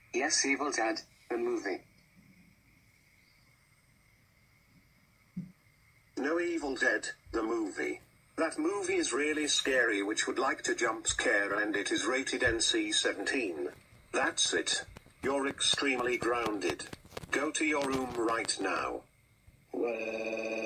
Yes, Evil Dead, the movie. No, Evil Dead, the movie. That movie is really scary, which would like to jump scare, and it is rated NC-17. That's it. You're extremely grounded. Go to your room right now.